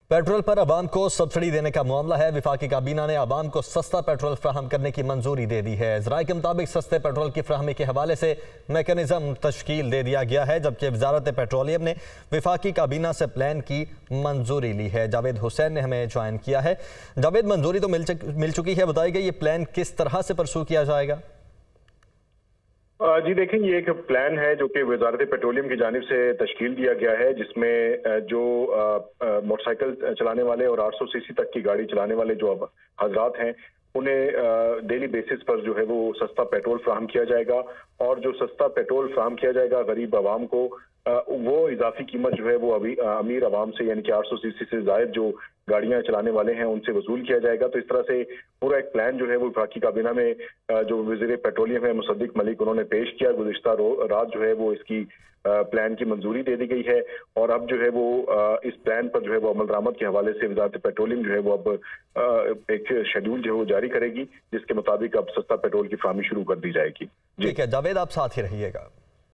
Petrol पर अवाम को subsidy देने का मामला है। वफाकी काबीना ने अवाम को सस्ता पेट्रोल फ्राहम करने की मंजूरी दे दी है। ज़राए के मुताबिक सस्ते पेट्रोल की फ्राहमी के हवाले से मैकेनिज्म तश्कील दे दिया गया है, जबकि वजारत पेट्रोलियम ने वफाकी काबीना से प्लान की मंजूरी ली है। जावेद हुसैन ने हमें ज्वाइन किया है। जावेद, मंजूरी तो मिल चुकी है, बताइए ये प्लान किस तरह से परसू किया जाएगा? जी देखें, ये एक प्लान है जो कि वजारत पेट्रोलियम की जानिब से तश्कील दिया गया है, जिसमें जो मोटरसाइकिल चलाने वाले और 800 सीसी तक की गाड़ी चलाने वाले जो अब हजरात हैं उन्हें डेली बेसिस पर जो है वो सस्ता पेट्रोल फ्राहम किया जाएगा। और जो सस्ता पेट्रोल फ्राहम किया जाएगा गरीब आवाम को, वो इजाफी कीमत जो है वो अभी अमीर आवाम से यानी कि 800 सीसी से जायद जो गाड़ियां चलाने वाले हैं उनसे वसूल किया जाएगा। तो इस तरह से पूरा एक प्लान जो है वो वफाकी काबीना में जो वज़ीर पेट्रोलियम है मुसद्दिक मलिक उन्होंने पेश किया। गुज़िश्ता रात जो है वो इसकी प्लान की मंजूरी दे दी गई है और अब जो है वो इस प्लान पर जो है वो अमल दरामद के हवाले से वजारत पेट्रोलियम जो है वो अब एक शेड्यूल जो है वो जारी करेगी, जिसके मुताबिक अब सस्ता पेट्रोल की फ्राहमी शुरू कर दी जाएगी। ठीक है जावेद, आप साथ ही रहिएगा।